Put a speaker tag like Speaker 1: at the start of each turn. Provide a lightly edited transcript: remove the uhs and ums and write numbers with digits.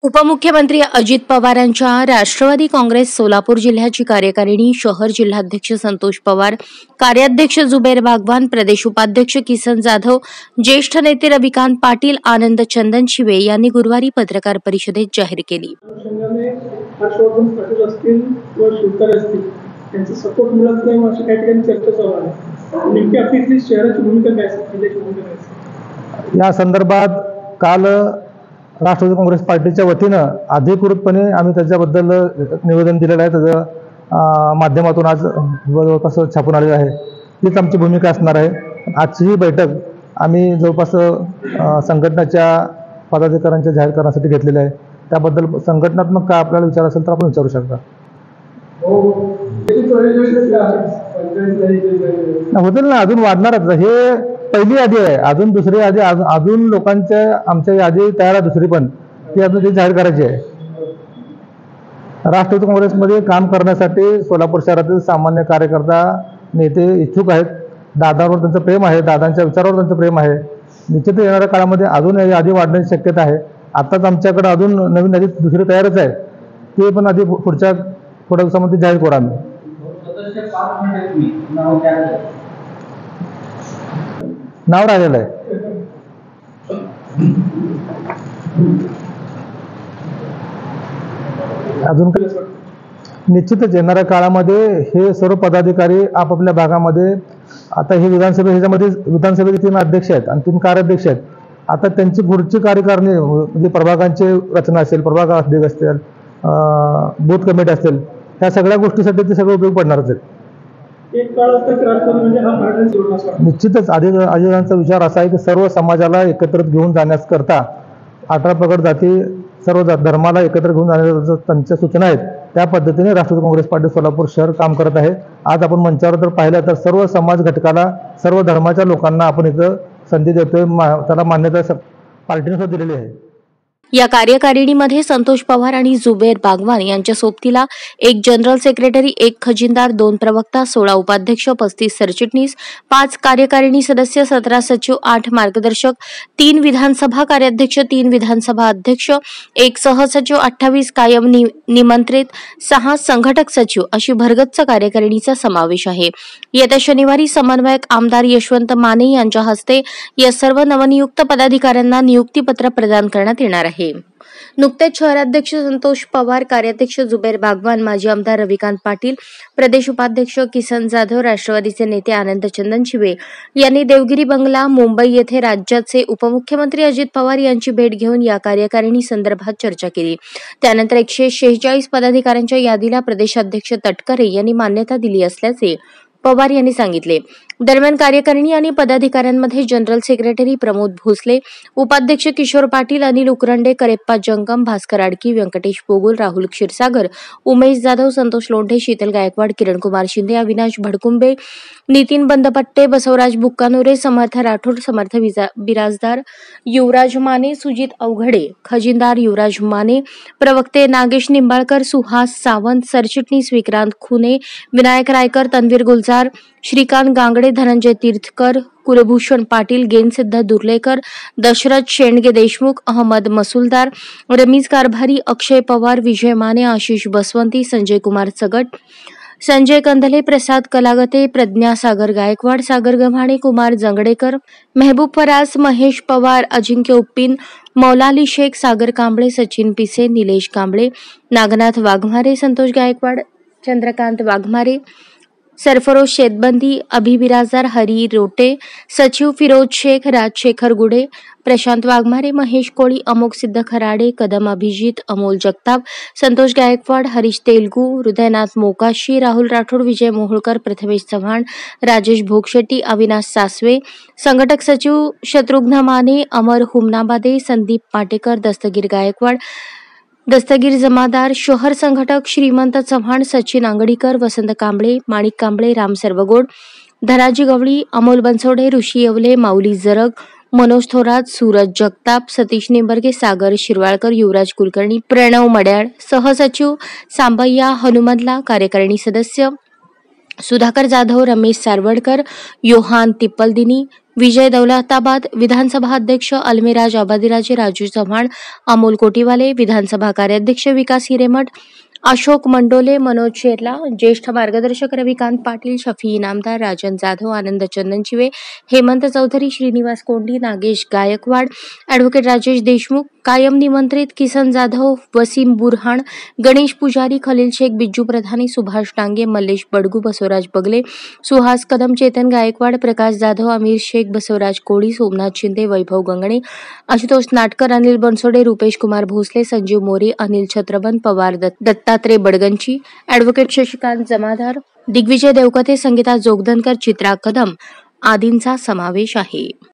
Speaker 1: उपमुख्यमंत्री अजित पवारांच्या राष्ट्रवादी काँग्रेस सोलापूर जिल्ह्याची कार्यकारिणी शहर जिल्हाध्यक्ष संतोष पवार, कार्याध्यक्ष जुबेर बागवान, प्रदेश उपाध्यक्ष किसन जाधव, ज्येष्ठ नेते रविकांत पाटील, आनंद चंदन शिवे यांनी गुरुवारी पत्रकार परिषदेत जाहीर केली.
Speaker 2: सपोर्ट मिळत नाही अशी काही ठिकाणी चर्चा चालू आहे. नेमकी आपली शहराची भूमिका काय असेल
Speaker 3: या संदर्भात काल राष्ट्रवादी काँग्रेस पार्टीच्या वतीनं अधिकृतपणे आम्ही त्याच्याबद्दल निवेदन दिलेलं आहे. त्याच्या माध्यमातून आज जवळपास छापून आलेलं आहे. हीच आमची भूमिका असणार आहे. आजची ही बैठक आम्ही जवळपास संघटनाच्या पदाधिकाऱ्यांच्या जाहीर करण्यासाठी घेतलेली आहे. त्याबद्दल संघटनात्मक काय आपल्याला विचार असेल तर आपण विचारू शकता. होतील ना, अजून वाढणारच. हे पहिली यादी आहे, अजून दुसरी यादी, अजून लोकांच्या आमच्या यादी तयार आहे दुसरी पण, ती अजून ती जाहीर करायची आहे. राष्ट्रवादी काँग्रेसमध्ये काम करण्यासाठी सोलापूर शहरातील सामान्य कार्यकर्ता नेते इच्छुक आहेत. दादांवर त्यांचं प्रेम आहे, दादांच्या विचारावर त्यांचं प्रेम आहे. निश्चित येणाऱ्या काळामध्ये अजून यादी वाढण्याची शक्यता आहे. आताच आमच्याकडे अजून नवीन यादी दुसरी तयारच आहे, ते पण आधी पुढच्या थोड्या दिवसामध्ये जाहीर करू आम्ही. नाव राहिलेलं आहे. अजून निश्चितच येणाऱ्या काळामध्ये हे सर्व पदाधिकारी आपापल्या भागामध्ये, आता हे ह्याच्यामध्ये विधानसभेचे 3 अध्यक्ष आहेत आणि 3 कार्याध्यक्ष आहेत. आता त्यांची पुढची कार्यकारिणी म्हणजे प्रभागांची रचना असेल, प्रभाग अध्यक्ष असतील, बूथ कमिटी असतील, ह्या सगळ्या गोष्टीसाठी ते सगळं उपयोग पडणारच आहेत. निश्चितच आदिवासींचा विचार असा आहे की सर्व समाजाला एकत्रित घेऊन जाण्यास करता 18 पगड जाती सर्व धर्माला एकत्र घेऊन जाण्याच्या त्यांच्या सूचना आहेत. त्या पद्धतीने राष्ट्रवादी काँग्रेस पार्टी सोलापूर शहर काम करत आहे. आज आपण मंचावर जर पाहिलं तर सर्व समाज घटकाला, सर्व धर्माच्या लोकांना आपण इथं संधी देतोय. त्याला मान्यता पार्टीने सुद्धा दिलेली आहे.
Speaker 1: या कार्यकारिणीमध्ये संतोष पवार आणि जुबेर बागवान यांच्या सोबतीला 1 जनरल सेक्रेटरी, 1 खजिनदार, 2 प्रवक्ता, 16 उपाध्यक्ष, 35 सरचिटणीस, 5 कार्यकारिणी सदस्य, 17 सचिव, 8 मार्गदर्शक, 3 विधानसभा कार्याध्यक्ष, 3 विधानसभा अध्यक्ष, 1 सहसचिव, 28 कायम निमंत्रित, 6 संघटक सचिव अशी भरगच्च कार्यकारिणीचा समावेश आहे. येत्या शनिवारी समन्वयक आमदार यशवंत माने यांच्या हस्ते या सर्व नवनियुक्त पदाधिकाऱ्यांना नियुक्तीपत्र प्रदान करण्यात येणार आहे. नुकतेच शहराध्यक्ष संतोष पवार, कार्याध्यक्ष जुबेर बागवान, माजी आमदार रविकांत पाटील, प्रदेश उपाध्यक्ष किसन जाधव, राष्ट्रवादीचे नेते आनंद चंदन शिवे यांनी देवगिरी बंगला, मुंबई येथे राज्याचे उपमुख्यमंत्री अजित पवार यांची भेट घेऊन या कार्यकारिणी संदर्भात चर्चा केली. त्यानंतर 146 पदाधिकाऱ्यांच्या यादीला प्रदेशाध्यक्ष तटकरे यांनी मान्यता दिली असल्याचे पवार यांनी सांगितले. दरम्यान कार्यकारिणी आणि पदाधिकाऱ्यांमध्ये जनरल सेक्रेटरी प्रमोद भोसले, उपाध्यक्ष किशोर पाटील, अनिल उकरंडे, करेप्पा जंगम, भास्कर आडकी, व्यंकटेश पोगुल, राहुल क्षीरसागर, उमेश जाधव, संतोष लोंढे, शीतल गायकवाड, किरण कुमार शिंदे, अविनाश भडकुंबे, नितीन बंदपट्टे, बसवराज बुक्कानोरे, समर्थ राठोड, समर्थ बिराजदार, युवराज माने, सुजित अवघडे, खजिनदार युवराज माने, प्रवक्ते नागेश निंबाळकर, सुहास सावंत, सरचिटणीस विक्रांत खुने, विनायक रायकर, तन्वीर गुलजार, श्रीकांत गांगडे, धनंजय तीर्थकर, कुलभूषण पाटील, गेनसिद्ध दुर्लेकर, दशरथ शेंडगे देशमुख, अहमद मसुलदार, रमीज कारभारी, अक्षय पवार, विजय माने, आशिष बसवंती, संजय कुमार चगट, संजय कंदले, प्रसाद कलागते, प्रज्ञा सागर गायकवाड, सागर गव्हाणे, कुमार जंगडेकर, मेहबूब फराज, महेश पवार, अजिंक्य उप्पीन, मौलाली शेख, सागर कांबळे, सचिन पिसे, निलेश कांबळे, नागनाथ वाघमारे, संतोष गायकवाड, चंद्रकांत वाघमारे, सरफरोश शेतबंदी, अभि बिराजदार, हरी रोटे, सचिव फिरोज शेख, राजशेखर गुडे, प्रशांत वाघमारे, महेश कोळी, अमोक सिद्ध खराडे, कदम अभिजित, अमोल जगताप, संतोष गायकवाड, हरीश तेलगू, हृदयनाथ मोकाशी, राहुल राठोड, विजय मोहोळकर, प्रथमेश चव्हाण, राजेश भोगशेट्टी, अविनाश सासवे, संघटक सचिव शत्रुघ्न माने, अमर हुमनाबादे, संदीप पाटेकर, दस्तगीर गायकवाड, दस्तगीर जमादार, शहर संघटक श्रीमंत चव्हाण, सचिन आंगडीकर, वसंत कांबळे, माणिक कांबळे, राम सर्वगोड, धनाजी गवळी, अमोल बनसोडे, ऋषी येवले, माऊली जरग, मनोज थोरात, सूरज जगताप, सतीश निंबर्गे, सागर शिरवाळकर, युवराज कुलकर्णी, प्रणव मड्याळ, सहसचिव सांबय्या हनुमदला, कार्यकारिणी सदस्य सुधाकर जाधव, रमेश सारवडकर, योहान तिप्पलदिनी, विजय दौलताबाद, विधानसभा अध्यक्ष अलमेराज आबादीराजे, राजू चव्हाण, अमोल कोटीवाले, विधानसभा कार्याध्यक्ष विकास हिरेमठ, अशोक मंडोले, मनोज शेरला, ज्येष्ठ मार्गदर्शक रविकांत पाटील, शफी इनामदार, राजन जाधव, आनंद चंदनशिवे, हेमंत चौधरी, श्रीनिवास कोंडी, नागेश गायकवाड, ॲडव्होकेट राजेश देशमुख, कायम निमंत्रित किसन जाधव, वसीम बुरहाण, गणेश पुजारी, खलील शेख, बिज्जू प्रधानी, सुभाष डांगे, मल्लेश बडगू, बसवराज बगले, सुहास कदम, चेतन गायकवाड, प्रकाश जाधव, अमीर शेख, बसवराज कोळी, सोमनाथ शिंदे, वैभव गंगणे, आशुतोष नाटकर, अनिल बनसोडे, रुपेश कुमार भोसले, संजीव मोरे, अनिल छत्रबन, पवार दत्तात्रय बडगंची, ॲडव्होकेट शशिकांत जमादार, दिग्विजय देवकते, संगीता जोगदनकर, चित्रा कदम आदींचा समावेश आहे.